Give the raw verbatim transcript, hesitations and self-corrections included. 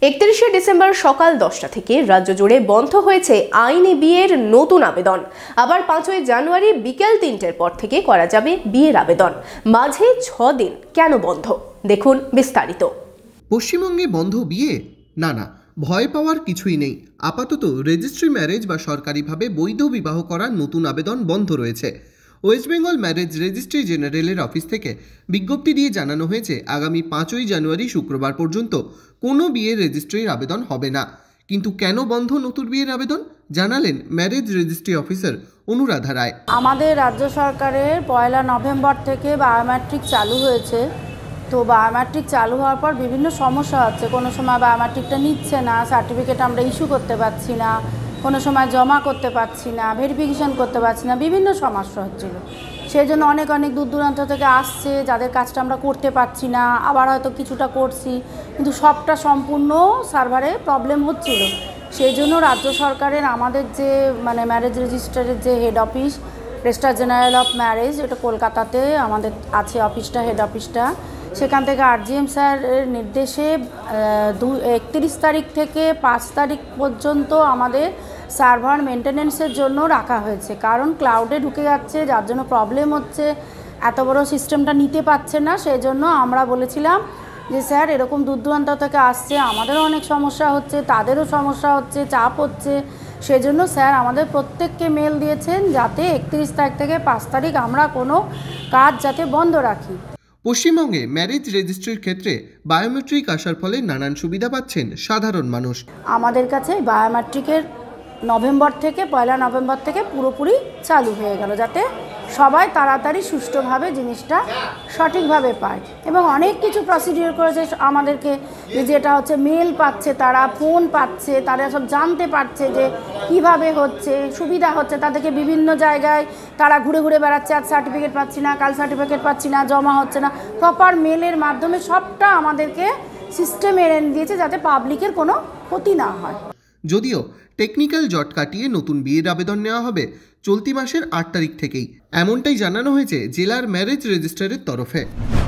একত্রিশে ডিসেম্বর সকাল দশটা থেকে রাজ্য জুড়ে বন্ধ হয়েছে আইনি বিয়ের নতুন আবেদন। আবার পাঁচই জানুয়ারি বিকেল তিনটের পর থেকে করা যাবে বিয়ের আবেদন। মাঝে ছ দিন কেন বন্ধ, দেখুন বিস্তারিত। পশ্চিমবঙ্গে বন্ধ বিয়ে? না না, ভয় পাওয়ার কিছুই নেই। আপাতত রেজিস্ট্রি ম্যারেজ বা সরকারিভাবে বৈধ বিবাহ করার নতুন আবেদন বন্ধ রয়েছে। ওয়েস্ট বেঙ্গল ম্যারেজ রেজিস্ট্রি জেনারেলের অফিস থেকে বিজ্ঞপ্তি দিয়ে জানানো হয়েছে, আগামী পাঁচই জানুয়ারি শুক্রবার পর্যন্ত কোনো বিয়ের রেজিস্ট্রির আবেদন হবে না। কিন্তু কেন বন্ধ নতুন বিয়ের আবেদন, জানালেন marriage registry officer Anuradha Roy. আমাদের রাজ্য সরকারের পয়লা নভেম্বর থেকে বায়োমেট্রিক চালু হয়েছে। তো বায়োমেট্রিক চালু হওয়ার পর বিভিন্ন সমস্যা হচ্ছে। কোনো সময় বায়োমেট্রিকটা নিচ্ছে না, সার্টিফিকেট আমরা ইস্যু করতে পারছি না, কোনো সময় জমা করতে পারছি না, ভেরিফিকেশন করতে পারছি না, বিভিন্ন সমস্যা হচ্ছিল। সেই জন্য অনেক অনেক দূর দূরান্ত থেকে আসছে, যাদের কাজটা আমরা করতে পারছি না, আবার হয়তো কিছুটা করছি, কিন্তু সবটা সম্পূর্ণ সার্ভারে প্রবলেম হচ্ছিল। সেই জন্য রাজ্য সরকারের আমাদের যে মানে ম্যারেজ রেজিস্ট্রারের যে head office, registrar general of marriage, এটা কলকাতাতে আমাদের আছে অফিসটা, হেড অফিসটা। সেখান থেকে আরজিএম স্যারের নির্দেশে দু একত্রিশ তারিখ থেকে পাঁচ তারিখ পর্যন্ত আমাদের সার্ভার মেনটেনেন্সের জন্য রাখা হয়েছে। কারণ ক্লাউডে ঢুকে যাচ্ছে, যার জন্য প্রবলেম হচ্ছে, এত বড় সিস্টেমটা নিতে পারছে না। সেই জন্য আমরা বলেছিলাম যে স্যার এরকম দূর দূরান্ত থেকে আসছে, আমাদেরও অনেক সমস্যা হচ্ছে, তাদেরও সমস্যা হচ্ছে, চাপ হচ্ছে। সেজন্য স্যার আমাদের প্রত্যেককে মেল দিয়েছেন যাতে একত্রিশ তারিখ থেকে পাঁচ তারিখ আমরা কোনো কাজ যাতে বন্ধ রাখি। পশ্চিমবঙ্গে ম্যারেজ রেজিস্ট্রির ক্ষেত্রে বায়োমেট্রিক আসার ফলে নানান সুবিধা পাচ্ছেন সাধারণ মানুষ। আমাদের কাছে বায়োমেট্রিকের নভেম্বর থেকে পয়লা নভেম্বর থেকে পুরোপুরি চালু হয়ে গেল, যাতে সবাই তাড়াতাড়ি সুষ্ঠুভাবে জিনিসটা সঠিকভাবে পায়। এবং অনেক কিছু প্রসিডিওর করেছে আমাদেরকে, যেটা হচ্ছে মেল পাচ্ছে, তারা ফোন পাচ্ছে, তারা সব জানতে পারছে যে কিভাবে হচ্ছে, সুবিধা হচ্ছে তাদেরকে। বিভিন্ন জায়গায় তারা ঘুরে ঘুরে বেড়াচ্ছে, আজ সার্টিফিকেট পাচ্ছি না, কাল সার্টিফিকেট পাচ্ছি না, জমা হচ্ছে না। প্রপার মেলের মাধ্যমে সবটা আমাদেরকে সিস্টেমে এনে দিয়েছে, যাতে পাবলিকের কোনো ক্ষতি না হয়। যদিও টেকনিক্যাল জট কাটিয়ে নতুন বিয়ের আবেদন নেওয়া হবে চলতি মাসের আট তারিখ থেকেই, এমনটাই জানানো হয়েছে জেলার ম্যারেজ রেজিস্ট্রারের তরফে।